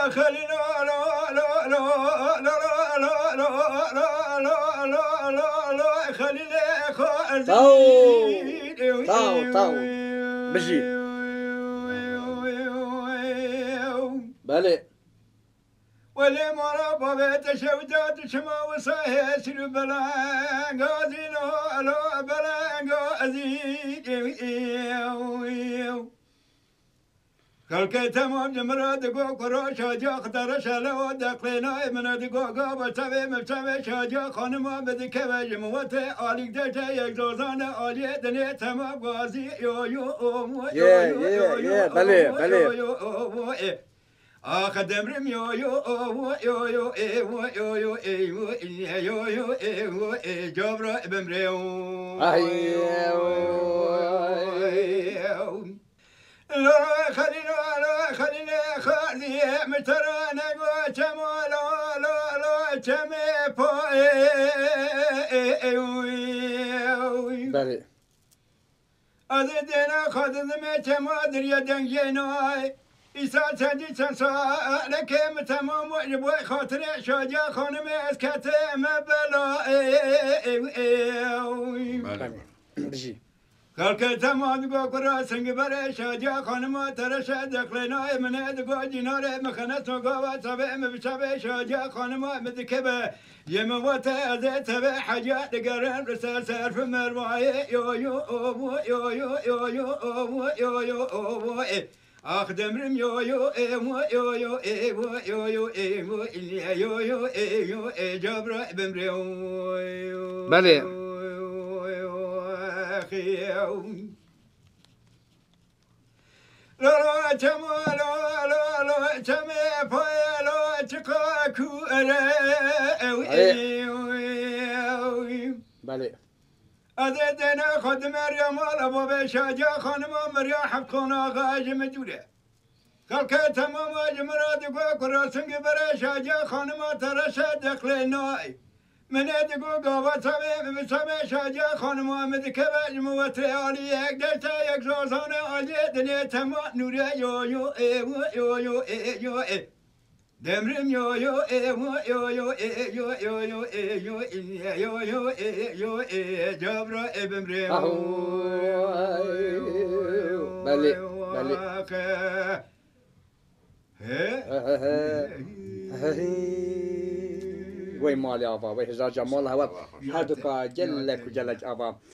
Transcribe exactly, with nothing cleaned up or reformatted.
خلينا لا لا لا لا لا لا لا لا لا لا خلينا خالد طاو طاو طاو بجي بله ولي مرا بابت شودات شما وصايا سر بلان غازينو لا بلان غازي خلك تمام جمرة دقو كرو شاجا خطر شلو دقلنا من دقو قابل تبي مبتبي شاجا خانما بدك بجموت عليك دجا يجوزان علي دنيا تمام غازي يو يو يا يا يا بله بله آخ دمرم يو يو يو يو يو يو يو يو يو يو يو جبرا بمريو لا خلينا لا خلينا خلي مترانا وجمو لا لا لا جمي باي بله أذدنا خدنا جمو دريا دنجيناي إسا تدي تنسى لك متمام وجب خاطر شاجا خانم اسكت مبلا بجي خلق تمام گو کرا سنگ بر شاجا خانم ترش دخلنا من دگو جنار مخنت گو و تبع مبشب شاجا خانم مدکبه يموت ذات تبع حاجات قرن رسال سرف مرواي يو يو يو يو يو يو يو يو آخ دمرم يو يو يو يو يو يو يو يو يو يو يو جبر بمريو بله لا لا تما لا لا لا تما فيا لا تقاكو بله أذدنا خد مريم أبو بشاجا خانم مريم حقنا غاج مجوله خلك تمام جمرات قوكرا سنگ برا شاجا خانم ترش دخل ناي من دقو قوة سبي بسبي شاجا خانم مدكبج موت علي يقدر تايق زوزان علي دنيا تما نوري يو يو يو يو يو يو دمرم يو يو يو يو يو يو يو يو يو يو يو يو جبرا بمريم بله بله وي مالي ابا وي هزار جمال هوا هادوكا جلك وجلج ابا